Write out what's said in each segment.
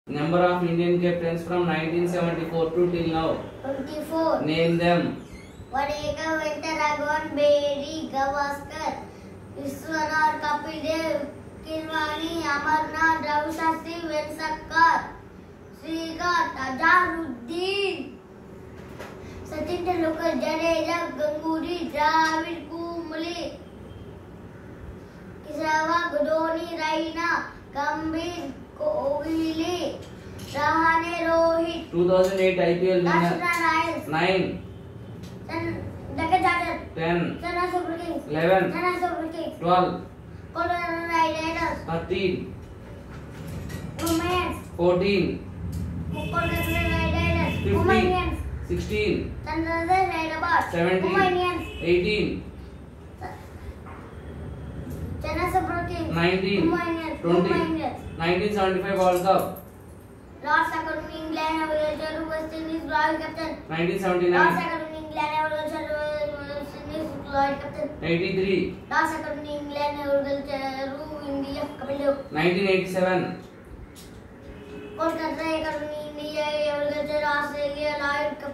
Number of Indian captains from 1974 to till now. 24. Name them. Vadekar, Venkaraghavan, Bedi, Gavaskar, Vishwanath, Kapil Dev, Kirwani, Amarnath, Ravi Shastri, Vensakkar, Srikanth, Azharuddin, Sachin Tendulkar, Jadeja, Ganguly, Dravid, Kumble, Sehwag, Dhoni, Raina, Gambhir, Kohli, Rahane, Rohit, 2008 IPL winner. Ashwin, 9, Deccan Charger, 10, Chennai Super Kings, 11, Chennai Super Kings, 12, Kolkata Knight Riders, 13, Women's, 14, Kolkata Knight Riders, 15, Women's, 16, Sunrisers Hyderabad, 17, Women's, 18, Chennai Super Kings, 19, Women's, 20, Women's, 1975 World Cup, Lord's Academy England, Everton, West Indies, Royal Captain, 1979, Lord's Academy England, Everton, West Indies, Royal Captain, 83, Lord's Academy England, Everton, India, Kapil Dev, 1987, Kolkata Academy India, Everton, Australia, Lloyd Cup.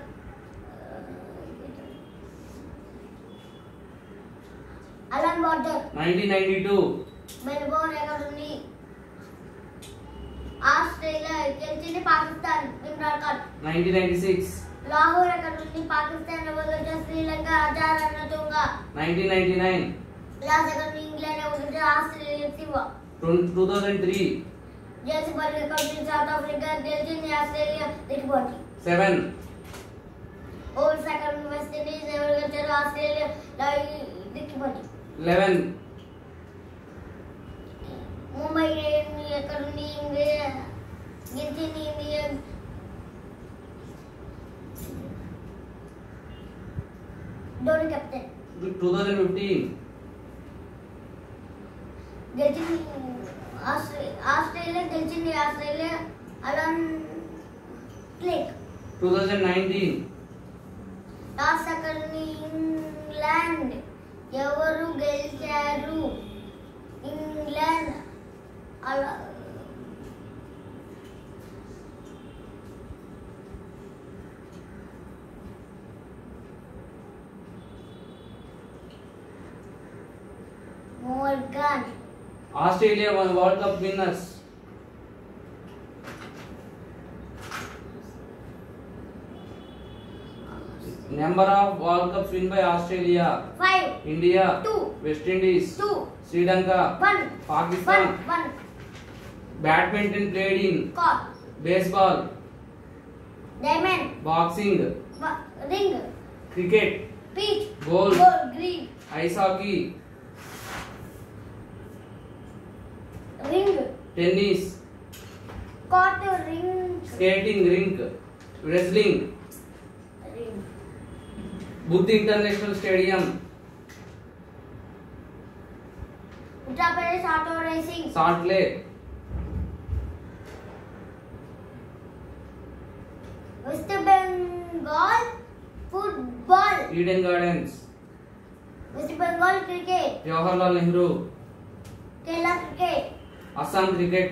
Alan Border, 1992, Melbourne Academy, Australia, Chelsea, Pakistan, Imran Khan, 1996, Lahore Academy, Pakistan, Everton, Sri Lanka, Azhar Anatunga, 1999, Lord's Academy England, Everton, Australia, Siva, 2003, Chelsea Academy, South Africa, Chelsea, Australia, Djibouti, 7, Old Academy, West Indies, Everton, Australia, Djibouti, 11, Mumbai Academy, India, Gilgit, India, Dhoni Captain, 2015, Gilgit, Australia, Gilgit, Australia, Alan Blake, 2019, Lord's Academy England, ఎవరు గెలిచారు England అలా Morgan Australia won World Cup winners. Number of World Cups win by Australia, 5 India, 2 West Indies, 2 Sri Lanka, 1 Pakistan. 1 Badminton played in court baseball, diamond boxing, ring cricket, pitch golf, goal green ice hockey, ring tennis, court ring skating rink, wrestling, ring Buddha International Stadium, Uttar Pradesh auto racing Salt Lake, West Bengal football, Eden Gardens, West Bengal cricket, Jawaharlal Nehru, Kerala cricket, Assam Cricket,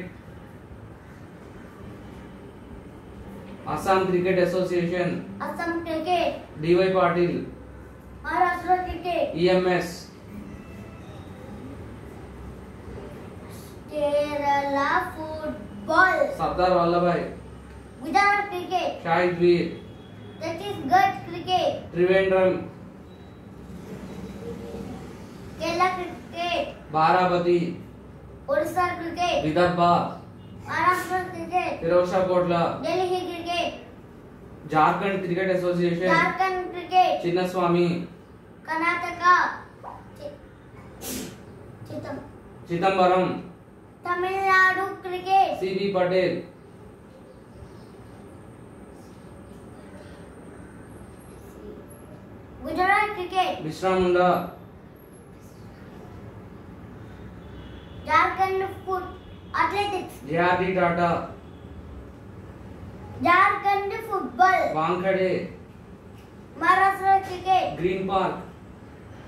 Assam Cricket Association, Assam cricket, D.Y. Patil, Maharashtra cricket, EMS, Kerala football, Sardar Vallabhai, Gujarat cricket, Shahid Veer, Chhattisgarh cricket, Trivandrum, Kerala cricket, Baravati, Odisha cricket, Vidarbha, Maharashtra cricket, Firozshah Kotla, Delhi cricket, Jharkhand Cricket Association, Jharkhand cricket, Chinnaswamy, Karnataka, Chidambaram, Tamil Nadu cricket, C.B. Patel, Gujarat cricket, Bishra Munda, Jharkhand foot athletics, J.R.D. Tata, Jharkhand football, Wankhede, Maharashtra cricket, Green Park,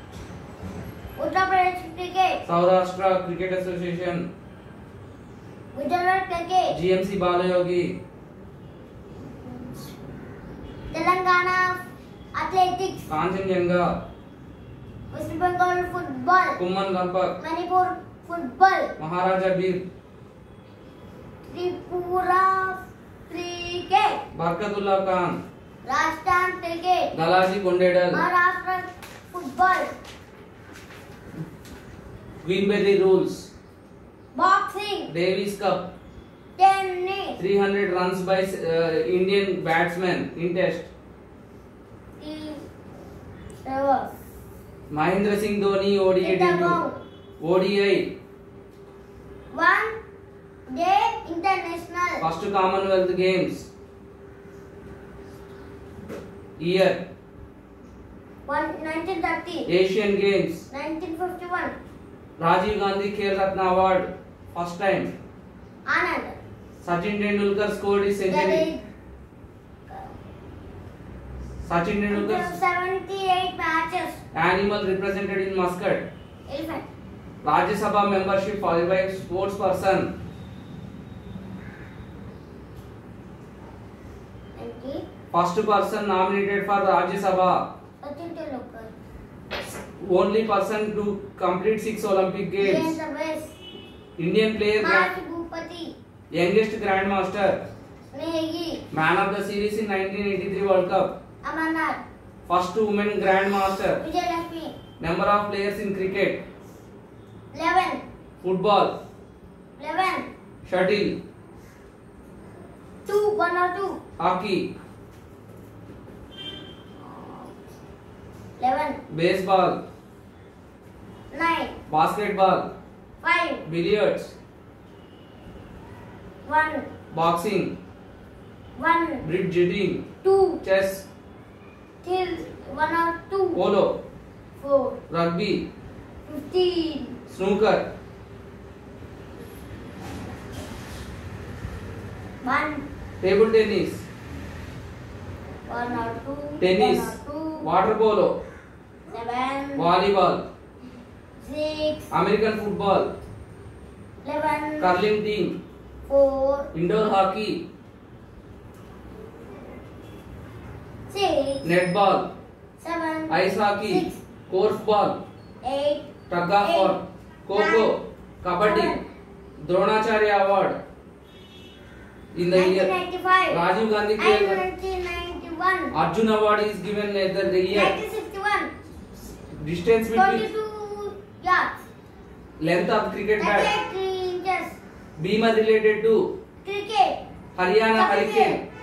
Uttar Pradesh cricket, Saurashtra Cricket Association, Gujarat cricket. GMC Balayogi. Telangana athletics. Kanchenjunga. West Bengal football. Kumman Gampak. Manipur football. Maharaja Bir. Tripura cricket. Barkatullah Khan. Rajasthan cricket. Dalaji Kondedal. Maharashtra football. Greenberry Rules. Boxing. Davis Cup. Tennis. 300 runs by Indian batsmen in test. Mahendra Singh Dhoni ODI debut. ODI. One day international. First Commonwealth Games. Year. 1930. Asian Games. 1951. Rajiv Gandhi Khel Ratna Award. First time. Anand. Sachin Tendulkar scored his century. Sachin Tendulkar 78 matches. animal represented in Muscat. Elephant. Rajya Sabha membership for by sports person. 90. First person nominated for Rajya Sabha. Sachin Tendulkar. Only person to complete 6 Olympic Games. Indian player, Maharshi Bhupati. youngest grandmaster, Negi. man of the series in 1983 World Cup, Amarnath. first women grandmaster, Vijayalakshmi. number of players in cricket, 11. football, 11. shuttle, 2. 1 or 2. hockey, 11. baseball, 9. basketball, 5. billiards, 1. boxing, 1. bridge jetting, 2. chess, Till 1 or 2. polo, 4. rugby, 15. snooker, 1. table tennis, 1 or 2. tennis, 1 or 2. water polo, 7. volleyball, 6. American football, 11. curling team, 4. indoor hockey, 6. netball, 7. ice hockey, 6. korfball, 8. tug of war, kho-kho, kabaddi, Dronacharya Award. In the year 1995. Rajiv Gandhi And Khel 1991. Arjun Award is given at the year. 1961. Distance between 22 yards. length of cricket bat. 38 inches. Beamer related to Cricket. Haryana Cricket. Hurricane.